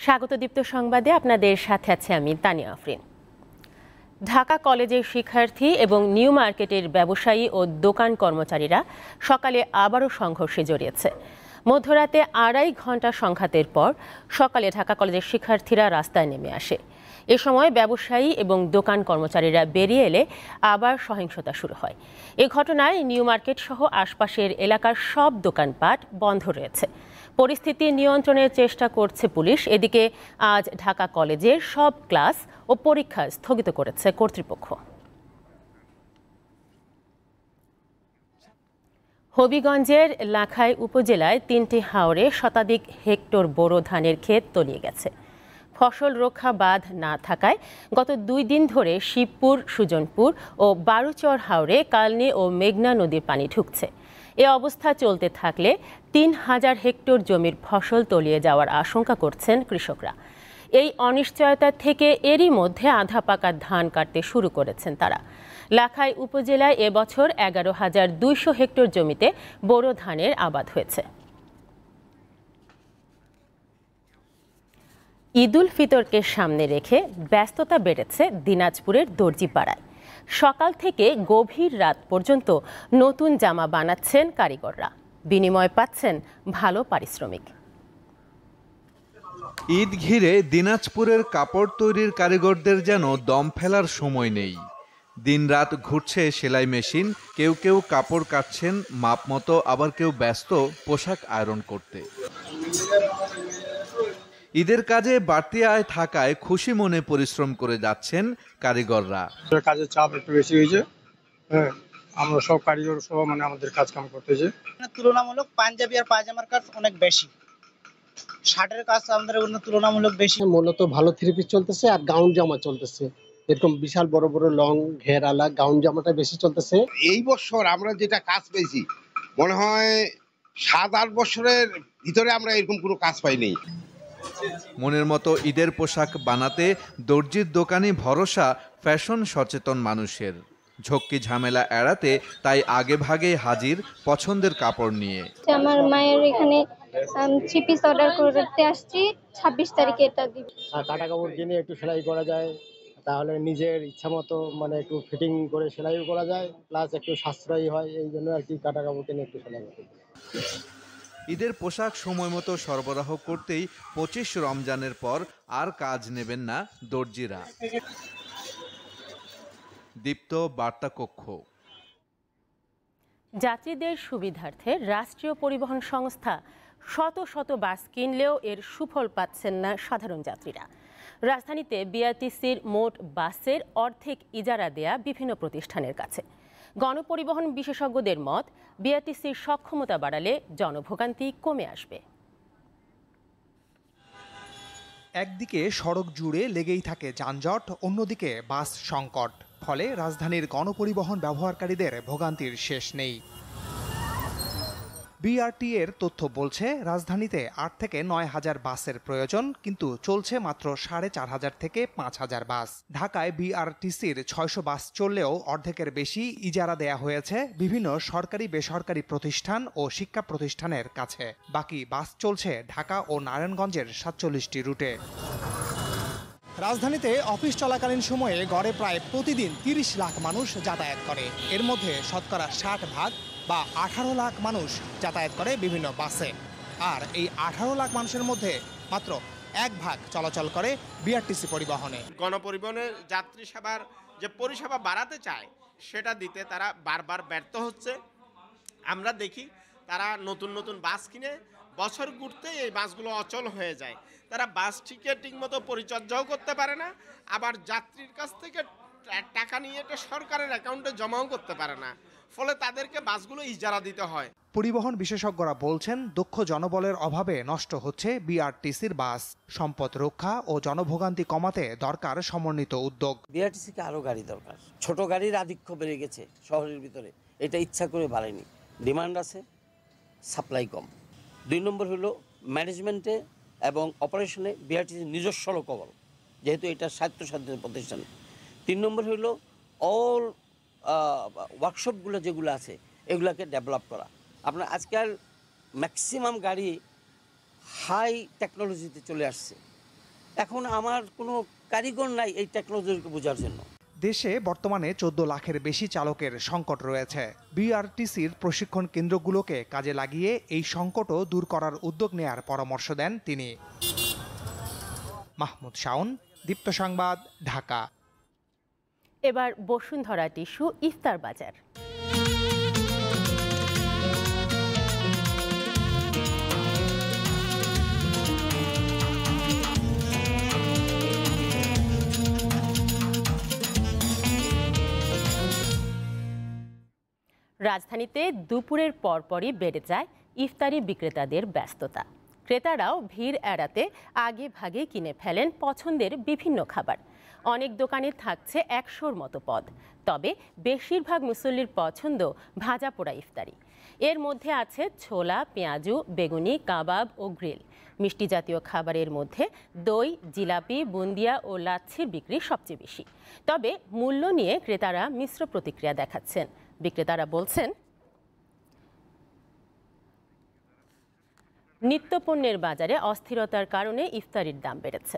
স্বাগত দীপ্ত সংবাদে আপনাদের সাথে আছে আমি তানিয়া আফরিন। ঢাকা কলেজের শিক্ষার্থী এবং নিউ মার্কেটের ব্যবসায়ী ও দোকান কর্মচারীরা সকালে আবারও সংঘর্ষে জড়িয়েছে। মধ্যরাতে 2.5 ঘন্টা সংঘাতের পর সকালে ঢাকা কলেজের শিক্ষার্থীরা রাস্তায় নেমে আসে। এ সময় ব্যবসায়ী এবং দোকান কর্মচারীরা বেরিয়ে এলে আবার সহিংসতা শুরু হয়। এ ঘটনায় নিউ মার্কেট সহ আশপাশের এলাকার সব দোকানপাট বন্ধ রয়েছে। পরিস্থিতি নিয়ন্ত্রণের চেষ্টা করছে পুলিশ। এদিকে আজ ঢাকা কলেজের সব ক্লাস ও পরীক্ষা স্থগিত করেছে কর্তৃপক্ষ। হবিগঞ্জের লাখাই উপজেলায় 3টি হাওরে শতাধিক হেক্টর বোরো ধানের ক্ষেত তলিয়ে গেছে। ফসল রক্ষা বাঁধ না থাকায় গত 2 দিন ধরে শিবপুর, সুজনপুর ও বারুচর হাওরে কালনী ও মেঘনা নদীর পানি ঢুকছে। এ অবস্থা চলতে থাকলে 3000 হেক্টর জমির ফসল তলিয়ে যাওয়ার আশঙ্কা করছেন কৃষকরা। এই অনিশ্চয়তা থেকে এরই মধ্যে আধা পাকা ধান কাটতে শুরু করেছেন তারা। লাখাই উপজেলায় এবছর 11,200 হেক্টর জমিতে বোরো ধানের আবাদ হয়েছে। ঈদুল ফিতরকে সামনে রেখে ব্যস্ততা বেড়েছে দিনাজপুরের দর্জিপাড়ায়। সকাল থেকে গভীর রাত পর্যন্ত নতুন জামা বানাচ্ছেন কারিগররা, বিনিময় পাচ্ছেন ভালো পারিশ্রমিক। ঈদ ঘিরে দিনাজপুরের কাপড় তৈরির কারিগরদের যেন দম ফেলার সময় নেই। দিনরাত ঘুরছে সেলাই মেশিন, কেউ কেউ কাপড় কাটছেন মাপ মতো, আবার কেউ ব্যস্ত পোশাক আয়রন করতে। ঈদের কাজে বাড়তি আয় থাকায় খুশি মনে পরিশ্রম করে যাচ্ছেন কারিগররা। কাজের চাপ একটু বেশি হয়েছে, আমরা সব কারিগর সহ আমাদের কাজ কাম করতেছে। তুলনামূলক পাঞ্জাবি আর পায়জামার কাজ অনেক বেশি, শার্টের কাজ আমাদের তুলনামূলক বেশি। মূলত ভালো থ্রি পিস চলতেছে আর গাউন জামা চলতেছে, এরকম বিশাল বড় বড় লং ঘেরালা গাউন জামাটা বেশি চলতেছে। এই বছর আমরা যেটা কাজ পেয়েছি মনে হয় 7-8 বছরের ভিতরে আমরা এরকম কোনো কাজ পাইনি। মনের মতো ঈদের পোশাক বানাতে দর্জির দোকানে ভরসা ফ্যাশন সচেতন মানুষের। ঝক্কি ঝামেলা এড়াতে তাই আগে ভাগে হাজির পছন্দের কাপড় নিয়ে। আমার মায়ের এখানে 3 পিস অর্ডার করতে আসছি, 26 তারিখে এটা দিব। কাটা কাপড় কিনে একটু সেলাই করা যায়, তাহলে নিজের ইচ্ছা মতো একটু ফিটিং করে সেলাইও করা যায়, প্লাস একটু সাশ্রয়ী হয়। এই জন্য আর কি কাটা কাপড় কিনে একটু সেলাই করতে। ঈদের পোশাক সময় মতো সরবরাহ করতেই 25 রমজানের পর আর কাজ নেবেন না দর্জিরা। দীপ্ত বার্তা কক্ষ। যাত্রীদের সুবিধার্থে রাষ্ট্রীয় পরিবহন সংস্থা শত শত বাস কিনলেও এর সুফল পাচ্ছেন না সাধারণ যাত্রীরা। রাজধানীতে বিআরটিসির মোট বাসের অর্ধেক ইজারা দেয়া বিভিন্ন প্রতিষ্ঠানের কাছে। গণপরিবহন বিশেষজ্ঞদের মত, বিআরটিসির সক্ষমতা বাড়ালে জনভোগান্তি কমে আসবে। একদিকে সড়ক জুড়ে লেগেই থাকে যানজট, অন্যদিকে বাস সংকট, ফলে রাজধানীর গণপরিবহন ব্যবহারকারীদের ভোগান্তির শেষ নেই। বিআরটি এর তথ্য বলছে রাজধানীতে 8 থেকে 9,000 বাসের প্রয়োজন, কিন্তু চলছে মাত্র 4,500 থেকে 5,000 বাস। ঢাকায় বিআরটিসির 600 বাস চললেও অর্ধেকের বেশি ইজারা দেয়া হয়েছে বিভিন্ন সরকারি বেসরকারি প্রতিষ্ঠান ও শিক্ষা প্রতিষ্ঠানের কাছে। বাকি বাস চলছে ঢাকা ও নারায়ণগঞ্জের 47টি রুটে। রাজধানীতে অফিস চলাকালীন সময়ে গড়ে প্রায় প্রতিদিন 30 লাখ মানুষ যাতায়াত করে। এর মধ্যে শতকরা 60% বা 18 লাখ মানুষ যাতায়াত করে বিভিন্ন বাসে। আর এই 18 লাখ মানুষের মধ্যে মাত্র 1% চলাচল করে বিআরটিসি পরিবহনে। গণপরিবহনের যাত্রী সেবার যে পরিষেবা বাড়াতে চায় সেটা দিতে তারা বারবার ব্যর্থ হচ্ছে। আমরা দেখি তারা নতুন নতুন বাস কিনে বছর ঘুরতে এই বাসগুলো অচল হয়ে যায়। তারা বাস ঠিক মতো পরিচর্যাও করতে পারে না, আবার যাত্রীর কাছ থেকে টাকা নিয়ে এটা সরকারের অ্যাকাউন্টে জমাও করতে পারে না, ফলে তাদেরকে বাসগুলো ইজারা দিতে হয়। পরিবহন বিশেষজ্ঞরা বলছেন, দক্ষ জনবলের অভাবে নষ্ট হচ্ছে বিআরটিসির বাস। সম্পদ রক্ষা ও জনভোগান্তি কমাতে দরকার সমন্বিত উদ্যোগ। বিআরটিসিকে আরো গাড়ি দরকার। ছোট গাড়ির আধিক্য বেড়ে গেছে শহরের ভিতরে, এটা ইচ্ছা করে বাড়েনি। ডিমান্ড আছে, সাপ্লাই কম। 2 নম্বর হলো ম্যানেজমেন্টে এবং অপারেশনে বিআরটিসি নিজস্ব লোকবল, যেহেতু এটা স্বায়ত্তশাসিত প্রতিষ্ঠান। 3 নম্বর হলো অল ওয়ার্কশপগুলো যেগুলো আছে এগুলাকে ডেভেলপ করা। আপনার আজকাল ম্যাক্সিমাম গাড়ি হাই টেকনোলজিতে চলে আসছে, এখন আমার কোনো কারিগর নাই এই টেকনোলজিকে বোঝার জন্য। দেশে বর্তমানে 14 লাখের বেশি চালকের সংকট রয়েছে। বিআরটিসির প্রশিক্ষণ কেন্দ্রগুলোকে কাজে লাগিয়ে এই সংকটও দূর করার উদ্যোগ নেয়ার পরামর্শ দেন তিনি। মাহমুদ শাওন, দীপ্ত সংবাদ, ঢাকা। এবার বসুন্ধরা টিস্যু ইফতার বাজার। রাজধানীতে দুপুরের পরপরই বেড়ে যায় ইফতারি বিক্রেতাদের ব্যস্ততা। ক্রেতারাও ভিড় এড়াতে আগে ভাগে কিনে ফেলেন পছন্দের বিভিন্ন খাবার। অনেক দোকানে থাকছে 100-র মতো পদ, তবে বেশিরভাগ মুসল্লির পছন্দ ভাজা পোড়া ইফতারি। এর মধ্যে আছে ছোলা, পেঁয়াজু, বেগুনি, কাবাব ও গ্রিল। মিষ্টি জাতীয় খাবারের মধ্যে দই, জিলাপি, বুন্দিয়া ও লাচ্ছির বিক্রি সবচেয়ে বেশি। তবে মূল্য নিয়ে ক্রেতারা মিশ্র প্রতিক্রিয়া দেখাচ্ছেন। বিক্রেতারা বলছেন, নিত্যপণ্যের বাজারে অস্থিরতার কারণে ইফতারির দাম বেড়েছে।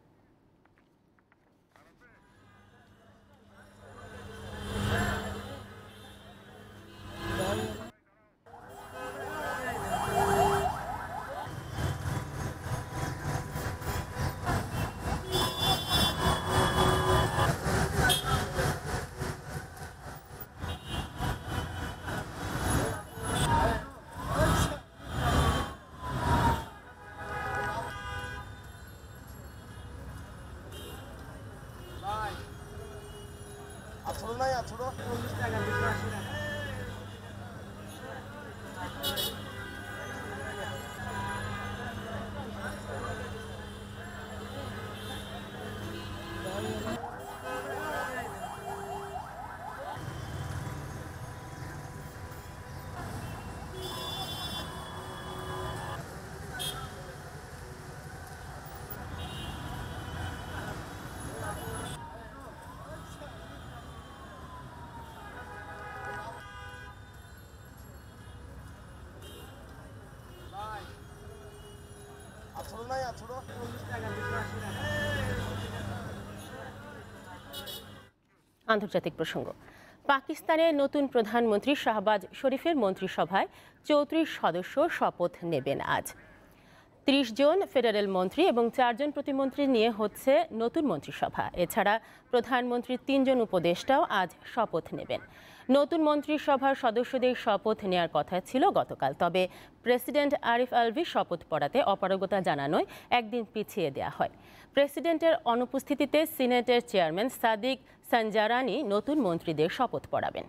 আন্তর্জাতিক প্রসঙ্গ। পাকিস্তানের নতুন প্রধানমন্ত্রী শাহবাজ শরীফের মন্ত্রিসভায় 34 সদস্য শপথ নেবেন আজ। 30 জন ফেডারেল মন্ত্রী এবং 4 জন প্রতিমন্ত্রী নিয়ে হচ্ছে নতুন মন্ত্রিসভা। এছাড়া প্রধানমন্ত্রীর 3 জন উপদেষ্টাও আজ শপথ নেবেন। নতুন মন্ত্রিসভার সদস্যদের শপথ নেওয়ার কথা ছিল গতকাল, তবে প্রেসিডেন্ট আরিফ আলভি শপথ পড়াতে অপারগতা জানানোয় একদিন পিছিয়ে দেওয়া হয়। প্রেসিডেন্টের অনুপস্থিতিতে সিনেটের চেয়ারম্যান সাদিক সঞ্জারানি নতুন মন্ত্রীদের শপথ পড়াবেন।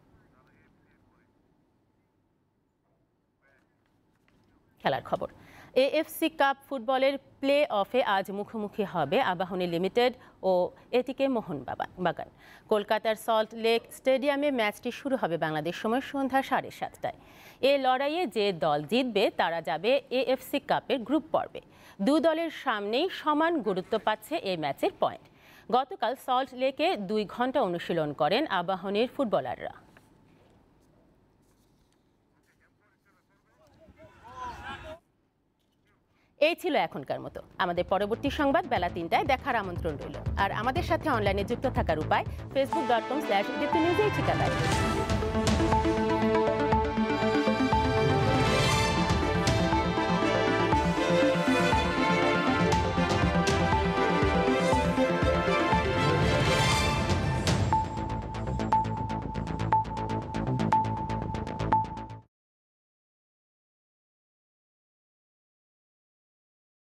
খেলার খবর। এএফসি কাপ ফুটবলের প্লে অফে আজ মুখোমুখি হবে আবাহনী লিমিটেড ও এটিকে মোহনবাগান। কলকাতার সল্ট লেক স্টেডিয়ামে ম্যাচটি শুরু হবে বাংলাদেশ সময় সন্ধ্যা 7:30টায়। এ লড়াইয়ে যে দল জিতবে তারা যাবে এএফসি কাপের গ্রুপ পর্বে। দু দলের সামনেই সমান গুরুত্ব পাচ্ছে এই ম্যাচের পয়েন্ট। গতকাল সল্ট লেকে 2 ঘন্টা অনুশীলন করেন আবাহনীর ফুটবলাররা। এই ছিল এখনকার মতো। আমাদের পরবর্তী সংবাদ বেলা 3টায় দেখার আমন্ত্রণ রইল। আর আমাদের সাথে অনলাইনে যুক্ত থাকার উপায় facebook.com/diptonews ঠিকানায়।